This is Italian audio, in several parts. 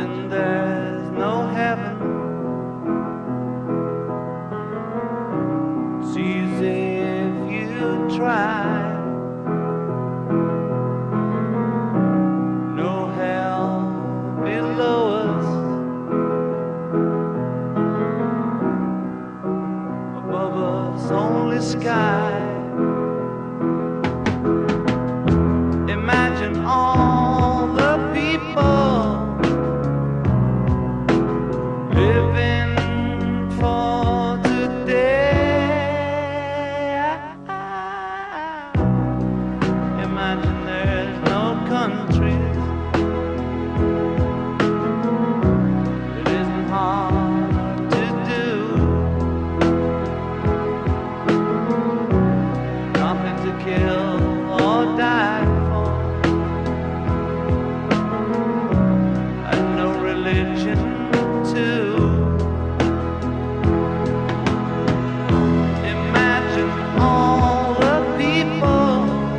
Imagine there's no heaven. It's easy if you try. No hell below us. Above us only sky. Imagine all the people living for today. Imagine there's no countries. It isn't hard to do. Nothing to kill or die for, and no religion too. Imagine all the people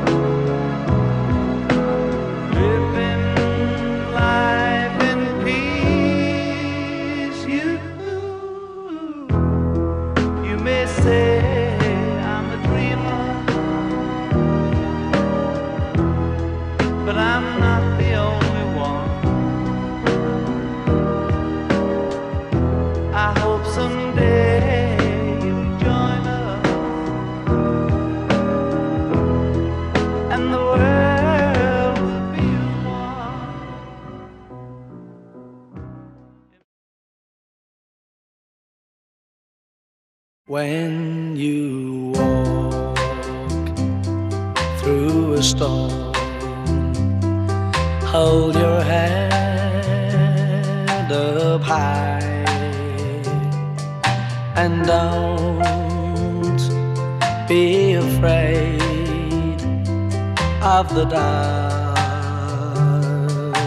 living life in peace. You may say I'm a dreamer, but I'm not the only one. I hope someday you'll join us, and the world will be as one. When you walk through a storm, hold your head up high, and don't be afraid of the dark.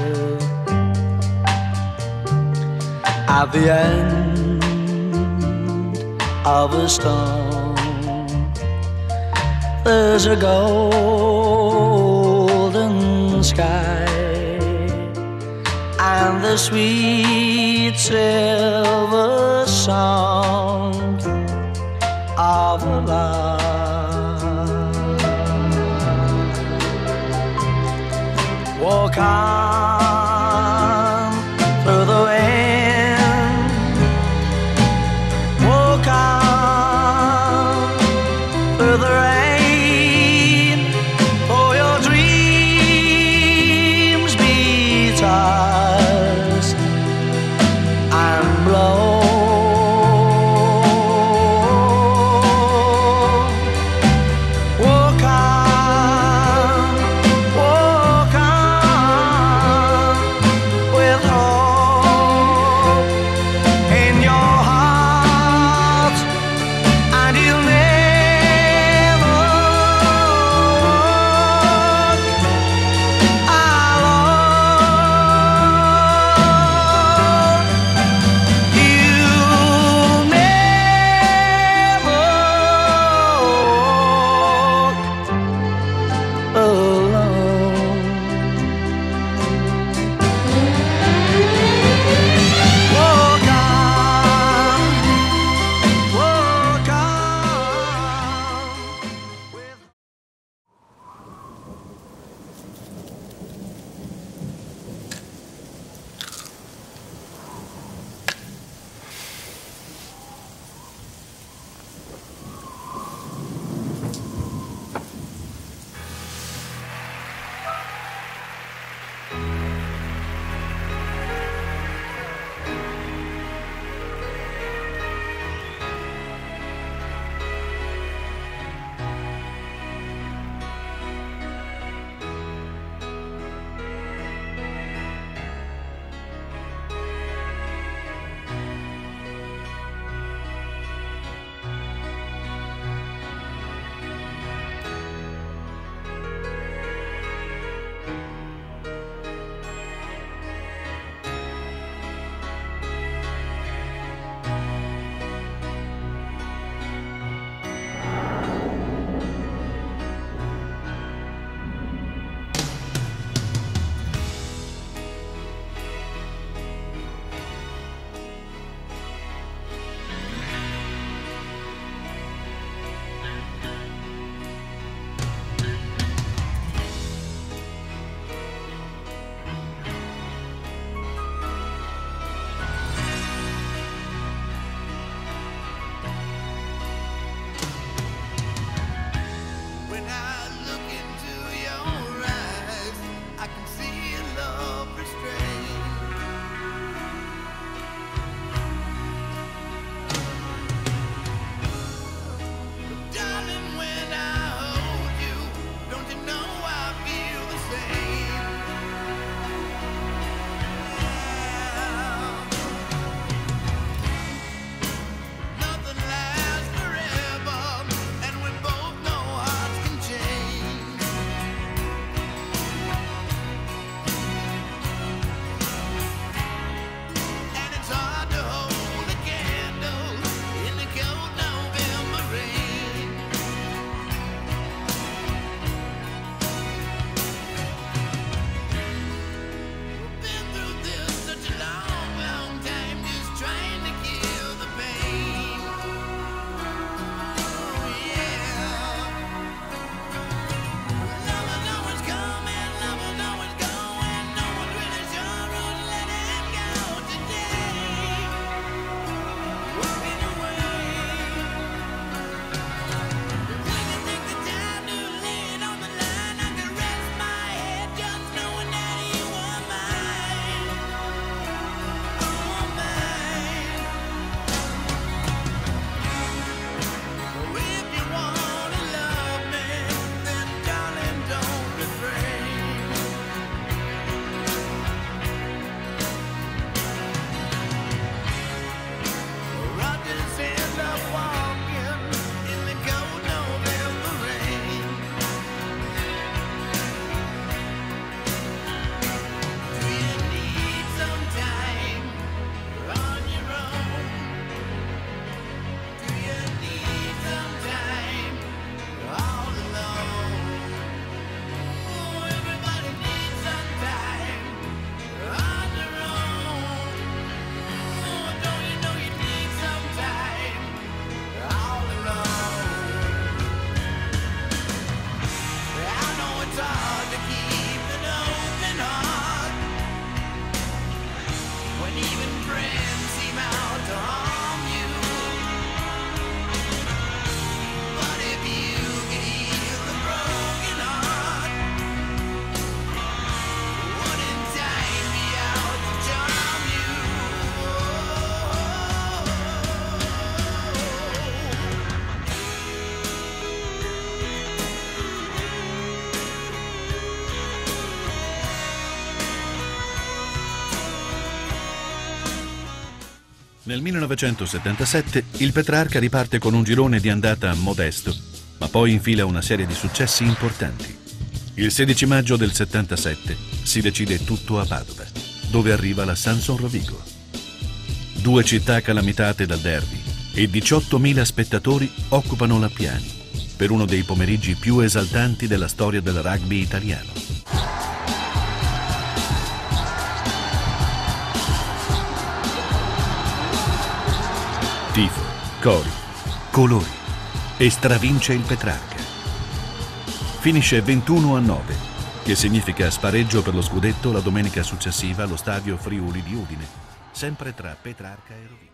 At the end of a storm, there's a golden sky and the sweet silver song of love. Walk on through the wind, walk on through the rain, for your dreams be tossed and blown. Walk on, walk on. Nel 1977 il Petrarca riparte con un girone di andata modesto, ma poi infila una serie di successi importanti. Il 16 maggio del 77 si decide tutto a Padova, dove arriva la Samson Rovigo. 2 città calamitate dal derby e 18.000 spettatori occupano l'Appiani per uno dei pomeriggi più esaltanti della storia del rugby italiano. Tifo, cori, colori e stravince il Petrarca. Finisce 21-9, che significa spareggio per lo scudetto la domenica successiva allo stadio Friuli di Udine, sempre tra Petrarca e Rovigo.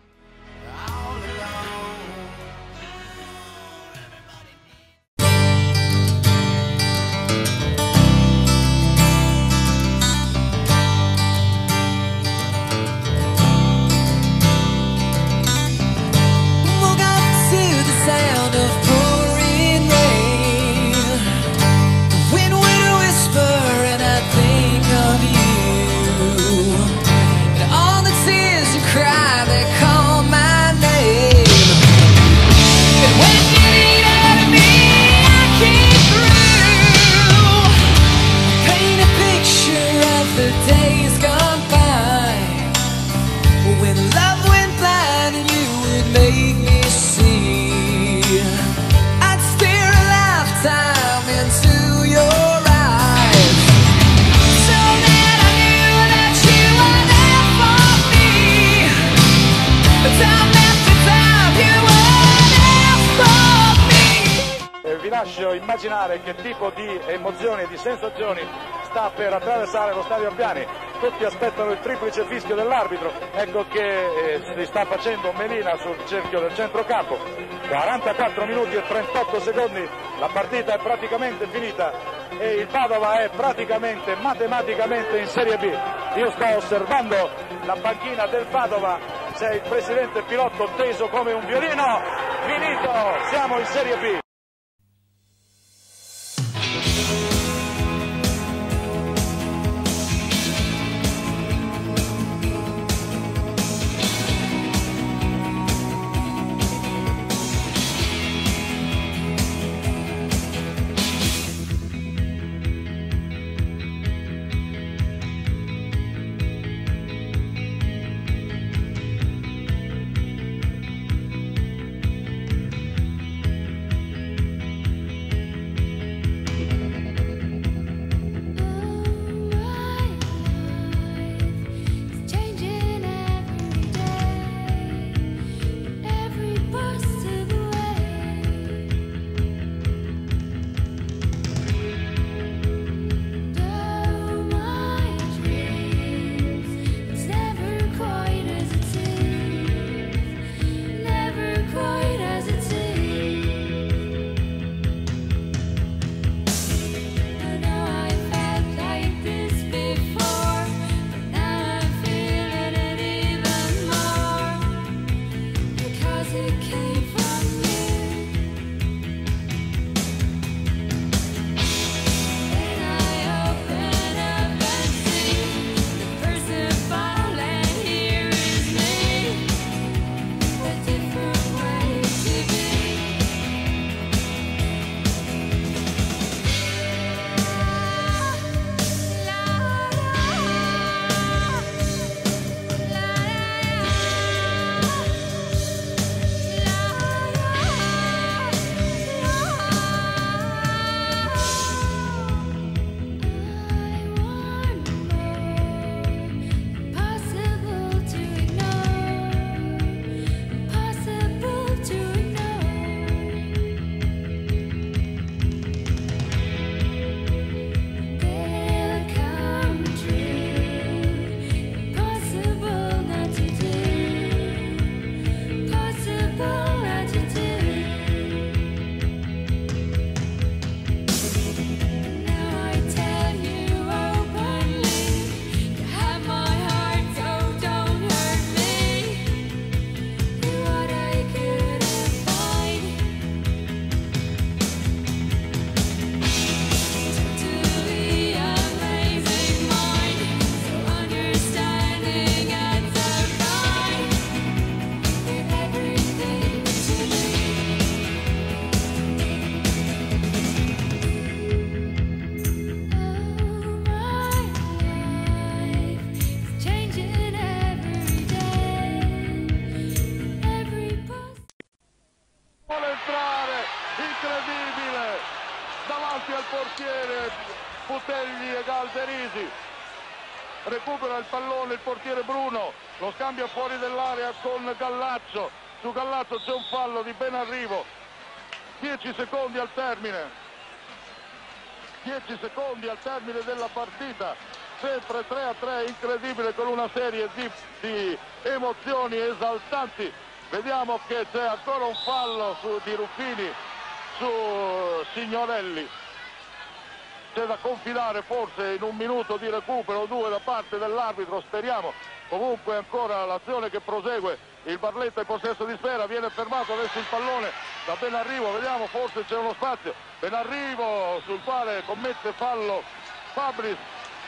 Vi lascio immaginare che tipo di emozioni e di sensazioni sta per attraversare lo stadio Appiani. Tutti aspettano il triplice fischio dell'arbitro, ecco che si sta facendo melina sul cerchio del centrocampo. 44 minuti e 38 secondi, la partita è praticamente finita e il Padova è praticamente matematicamente in Serie B. Io sto osservando la panchina del Padova, c'è il presidente Pilotto teso come un violino. Finito, siamo in Serie B. portiere Putelli e Galderisi, recupera il pallone il portiere Bruno, lo scambia fuori dell'area con Gallaccio, su Gallaccio c'è un fallo di Benarrivo, 10 secondi al termine, 10 secondi al termine della partita, sempre 3-3, incredibile, con una serie di emozioni esaltanti. Vediamo che c'è ancora un fallo di Ruffini su Signorelli, c'è da confidare forse in un minuto di recupero o due da parte dell'arbitro, speriamo. Comunque ancora l'azione che prosegue, il Barletta in possesso di sfera, viene fermato adesso il pallone da Benarrivo, vediamo, forse c'è uno spazio, Benarrivo sul quale commette fallo Fabris,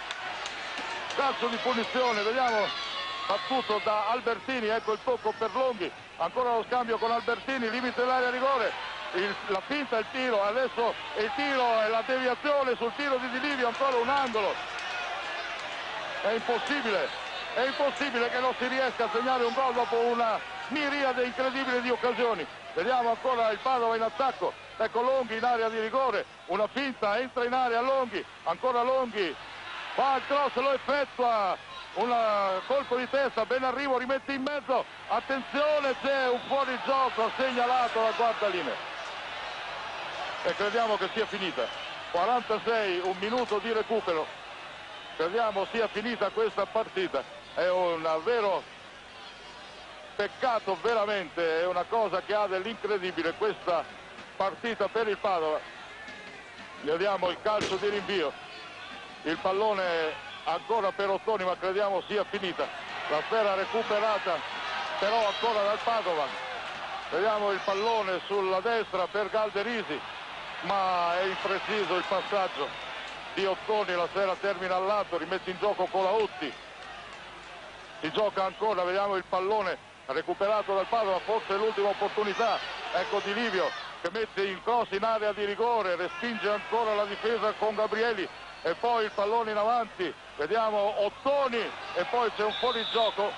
calcio di punizione, vediamo, battuto da Albertini, ecco il tocco per Longhi, ancora lo scambio con Albertini, limite dell'area rigore, la finta, il tiro, adesso il tiro e la deviazione sul tiro di Di Livio, ancora un angolo, è impossibile che non si riesca a segnare un gol dopo una miriade incredibile di occasioni. Vediamo ancora il Padova in attacco, ecco Longhi in area di rigore, una finta, entra in area Longhi, ancora Longhi, fa il cross, lo effettua, un colpo di testa, Benarrivo rimette in mezzo, attenzione, c'è un fuorigioco segnalato alla quarta linea e crediamo che sia finita. 46, un minuto di recupero, crediamo sia finita questa partita, è un vero peccato, veramente è una cosa che ha dell'incredibile questa partita per il Padova. Vediamo il calcio di rinvio, il pallone ancora per Ottoni, ma crediamo sia finita, la sfera recuperata però ancora dal Padova, vediamo il pallone sulla destra per Galderisi, ma è impreciso il passaggio di Ottoni, la sfera termina al lato, rimette in gioco Colautti, si gioca ancora, vediamo il pallone recuperato dal Padova, forse è l'ultima opportunità, ecco Di Livio che mette il cross in area di rigore, respinge ancora la difesa con Gabrieli e poi il pallone in avanti, vediamo Ottoni e poi c'è un fuorigioco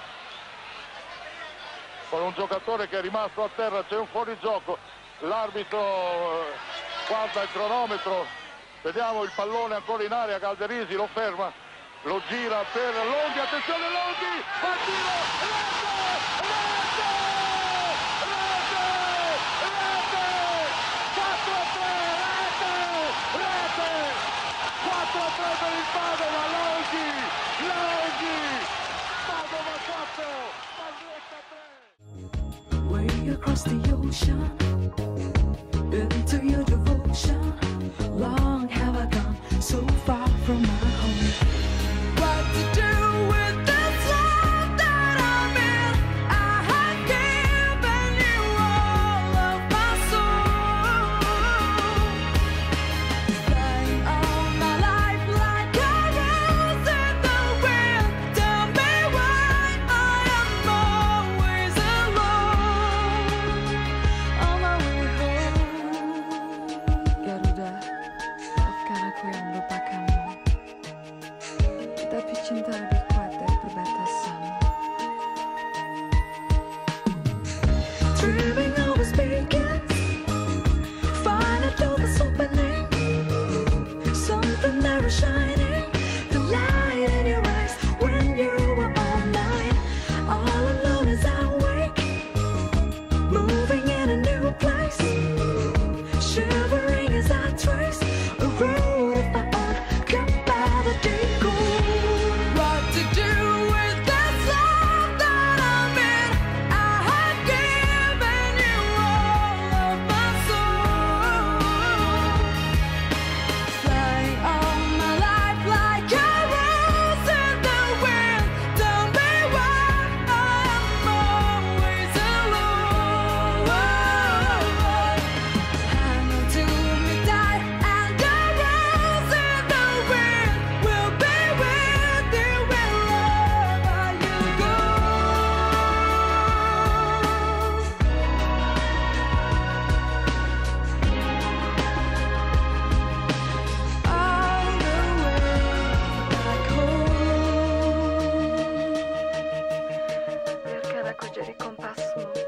con un giocatore che è rimasto a terra, c'è un fuorigioco, l'arbitro guarda il cronometro, vediamo il pallone ancora in area, Galderisi lo ferma, lo gira per Longhi, attenzione Longhi, va il tiro, rete, 4-3 per il Padova, Longhi, Padova 4, Barletta 3. Way across the ocean, into your devotion, long have I gone so far from my home. What to do with this love that I'm in? I have given you all of my soul. Flying all my life like a rose in the wind. Tell me why I am always alone on my way home. Garuda, maafkan aku yang melupakanmu. Tapi cinta lebih kuat dari perbatasan. Dreaming always begins, find a door that's opening, something there is shining, the light in your eyes when you were all mine. All alone as I wake, moving in a new place, shivering as I trace a road of my own, cut by the day cool. What to do with this love that I'm in? I have given you all of my soul. Flying all my life like a rose in the wind. Tell me why I'm always alone. Hang on to me tight, and the rose in the wind will be with you wherever you go. All the way back home. Biarkan aku jadi kompasmu